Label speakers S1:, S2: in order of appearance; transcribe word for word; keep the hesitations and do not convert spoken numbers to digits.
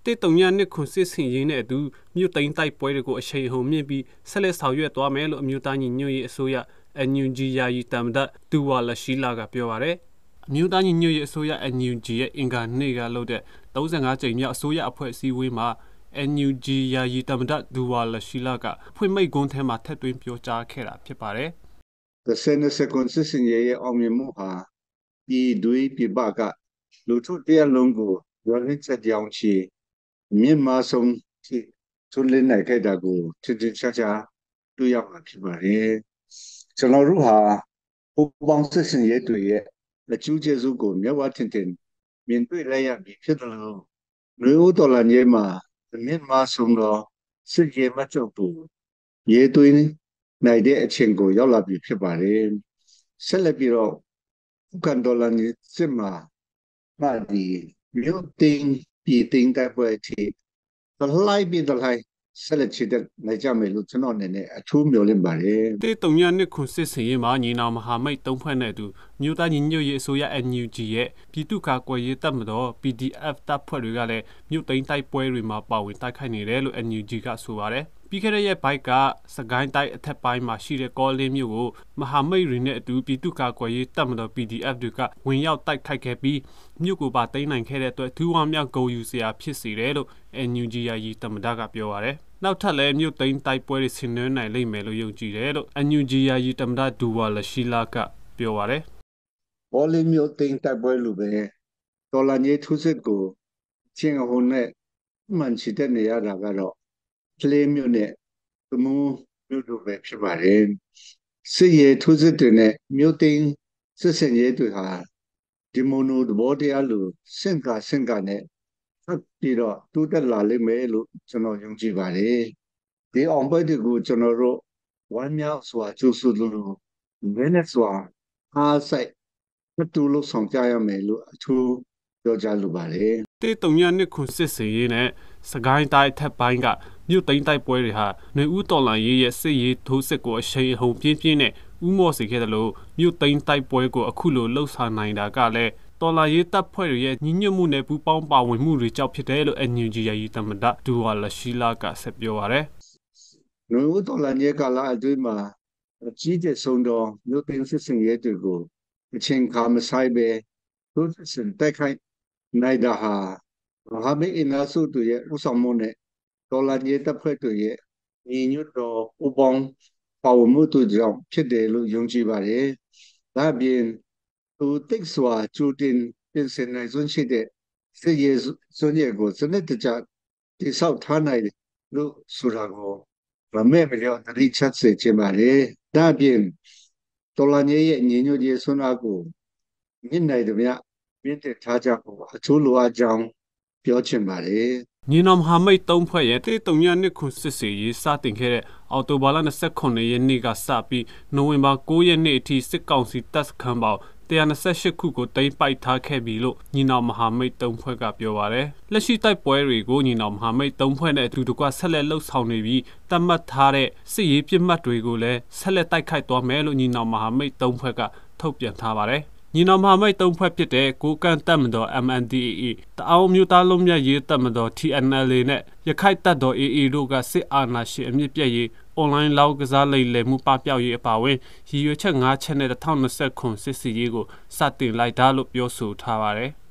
S1: တေတုံညာနှစ်ခွန်စစ်စင်ရင်းနဲ့အတူမြို့သိမ်းတိုက်ပွဲတွေကိုအရှိန်ဟုန်မြင့်ပြီးဆက်လက်ဆောင်ရွက်သွားမယ်လို့အမျိုးသားညီညွတ်ရေးအစိုးရ N U G ယာယီတမ္မဒတူဝါလရှိလာကပြောပါတယ်အမျိုးသားညီညွတ်ရေးအစိုးရ N U G ရဲ့အင်္ဂါနေ့ကလုပ်တဲ့၃၅ကြိမ်မြောက်အစိုးရအဖွဲ့အစည်းအဝေးမှာ N U G ယာယီတမ္မဒတူဝါလရှိလာကဖွင့်မိန့်ခွန်းထဲမှာထည့်သွင်းပြောကြားခဲ့တာဖြစ်ပါတယ်
S2: The Senate Constitution ရဲ့အောင်မြင်မှုဟာဒီဒွေပြပကလူထုတရားလုံးကိုရင်းချက်ကြောင်းချီမြန်မာဆုံးထိသွလင်းနိုင်ခဲ့တာကိုထင်ထင်ရှားရှားတွေ့ရမှာဖြစ်ပါတယ်ကျွန်တော်တို့ဟာပူပေါင်းစစ်စင်ရဲတွေရဲ့လက်ကျူးကျေစုကိုမြတ်ဝထင်ထင်မြင်တွေ့လိုက်ရပြီဖြစ်တယ်လို့လူဦးတော်လာကြီးမှာမြန်မာဆုံးတော့စစ်ရေးမချုပ်ဘူးရေသွင်းနိုင်တဲ့အချိန်ကိုရောက်လာပြီဖြစ်ပါတယ်ဆက်လက်ပြီးတော့ဥက္ကဋ္ဌတော်လာကြီးစစ်မှာမာဒီမြို့တင်ပြည်တင်တဲ့ပွဲထိတလိုက်ပြီးတလိုက်ဆက်လက်ချစ်တဲ့နိုင်ကြမယ်လို့ကျွန်တော်အနေနဲ့အထူးမျှော်လင့်ပါတယ်
S1: တေတုံညာနှစ်ခွန်စစ်စင်ရင်မှာညီနောင်မဟာမိတ်သုံးဖွဲ့နဲ့အတူမြို့သားညီညွတ်ရေးအစိုးရ N U G ရဲ့ပြည်သူ့ကာကွယ်ရေးတပ်မတော် P D F တပ်ဖွဲ့တွေကလည်းမြို့သိမ်းတိုက်ပွဲတွေမှာပါဝင်တိုက်ခိုက်နေတယ်လို့ N U G ကဆိုပါတယ်ပြီးခဲ့တဲ့ရက်ပိုင်းကစကိုင်းတိုင်းအထက်ပိုင်းမှာရှိတဲ့ကောလင်းမြို့ကိုမဟာမိတ်တွေနဲ့အတူပြည်သူ့ကာကွယ်ရေးတပ်မတော် P D F တွေကဝင်ရောက်တိုက်ခိုက်ခဲ့ပြီးမြို့ကိုပါသိမ်းနိုင်ခဲ့တဲ့အတွက်ဒူးဝါမြောက်ဂုံယူစရာဖြစ်စေတယ်လို့ N U G ယာယီတမ္မဒကပြောပါတယ်နောက်ထပ်လည်းမြို့သိမ်းတိုက်ပွဲတွေဆင်နွှဲနိုင်လိမ့်မယ်လို့ယုံကြည်တယ်လို့ N U G ယာယီတမ္မဒဒူဝါလရှိလာကပြောပါတယ်
S2: ကောလင်းမြို့သိမ်းတိုက်ပွဲလိုပဲတော်လာကြီးထုစစ်ကိုချင်းအုံနဲ့မှန်ချတဲ့နေရတာကတော့ကလေးမြို့နဲ့သမူးမြို့တို့ပဲဖြစ်ပါတယ်စစ်ရေးထုစစ်တွေနဲ့မြို့သိမ်းစစ်စင်ရေးတွေဟာဒီမိုနိုသဘောတရားလိုစင်ကာစင်ကာနဲ့ဆက်ပြီးတော့တူးတက်လာလိမ့်မယ်လို့ကျွန်တော်ယုံကြည်ပါတယ်ဒီအောင်ပွဲတွေကိုကျွန်တော်တို့ဝမ်းမြောက်စွာကြိုဆိုလို့ဘယ်နဲ့စွာအားစိုက်တူလို့ဆောင်ကြရမယ်လို့အထူးပြောကြားလိုပါတယ်
S1: တေတုံညာနှစ်ခွန်စစ်စင်ရေးနဲ့စကိုင်းတိုင်းထက်ပိုင်းကမြို့သိမ်းတိုက်ပွဲတွေဟာနေဦးတော်လန်ရေးရဲ့စစ်ရေးထိုးစစ်ကိုအရှိန်အဟုန်ပြင်းပြင်းနဲ့ဥမော့စေခဲ့တယ်လို့မြို့သိမ်းတိုက်ပွဲကိုအခုလိုလှုပ်ဆောင်နိုင်တာကလည်းတော်လာရေးတပ်ဖွဲ့တွေရဲ့ညီညွတ်မှုနဲ့ပူးပေါင်းပါဝင်မှုတွေကြောင့်ဖြစ်တယ်လို့ N U G ယာယီတမ္မဒဒူဝါလရှိလာကဆက်ပြောပါရယ်
S2: ။လူဦးတော်လာရေးကလာအတွင်းမှာအကြီးကျယ်ဆုံးသောမြို့သိမ်းစစ်စင်ရေးတွေကိုအချိန်ခါမဆိုင်ပဲသူစင်တိုက်ခိုက်နိုင်တာဟာဟာမေအင်နာစုတို့ရဲ့ဥဆောင်မှုနဲ့တော်လာရေးတပ်ဖွဲ့တွေရဲ့ညီညွတ်သောပူးပေါင်းပါဝင်မှုတို့ကြောင့်ဖြစ်တယ်လို့ယုံကြည်ပါတယ်။ဒါပြင်သူတိတ်စွာကျူတင်ပြင်ဆင်နိုင်စွမ်းရှိတဲ့စစ်ရေးစွမ်းရည်ကိုစနစ်တကျတိဆောက်ထားနိုင်လို့ဆိုတာကိုမမဲ့မလျော့တတိချက်စေချင်ပါတယ်။ဒါပြင်တော်လာရေးရဲ့ညီညွတ်ရေးစွမ်းအားကိုမြင့်နိုင်သည်များမြင့်တက်ထားကြဖို့အထူးလိုအပ်ကြောင်းပြောချင်ပါတယ်
S1: ညီနောင်မဟာမိတ်သုံးဖွဲ့ရဲ့တေတုံညာနှစ်ခွန်စစ်စေးရေးစတင်ခဲ့တဲ့အော်တိုဘာလ၂၇ရက်နေ့ကစပြီးနိုဝင်ဘာ၉ရက်နေ့အထိစစ်ကောင်စီတပ်စခန်းပေါင်း၁၂၈ခုကိုတိမ့်ပိုက်ထားခဲ့ပြီလို့ညီနောင်မဟာမိတ်သုံးဖွဲ့ကပြောပါတယ်လက်ရှိတိုက်ပွဲတွေကိုညီနောင်မဟာမိတ်သုံးဖွဲ့နဲ့အတူတကွဆက်လက်လှုပ်ဆောင်နေပြီးတတ်မှတ်ထားတဲ့စစ်ရေးပြစ်မှတ်တွေကိုလည်းဆက်လက်တိုက်ခိုက်သွားမယ်လို့ညီနောင်မဟာမိတ်သုံးဖွဲ့ကထုတ်ပြန်ထားပါတယ်ညီနောင်မဟာမိတ်သုံးဖွဲ့ဖြစ်တဲ့ကိုကန့်တပ်မတော် M N D A A တအောင်းမျိုးသားလုံးမြတ်ရေးတပ်မတော် T N L A နဲ့ရခိုင်တပ်တော် A A တို့ကစစ်အာဏာရှင်အမြင့်ပြည့်ရေးအွန်လိုင်းလောက်ကစားလိမ်လည်မှုပပျောက်ရေးအပါအဝင်ရည်ရွယ်ချက်၅ချက်နဲ့၂၀၂၀ခုစစ်စီရေးကိုစတင်လိုက်တာလို့ပြောဆိုထားပါတယ်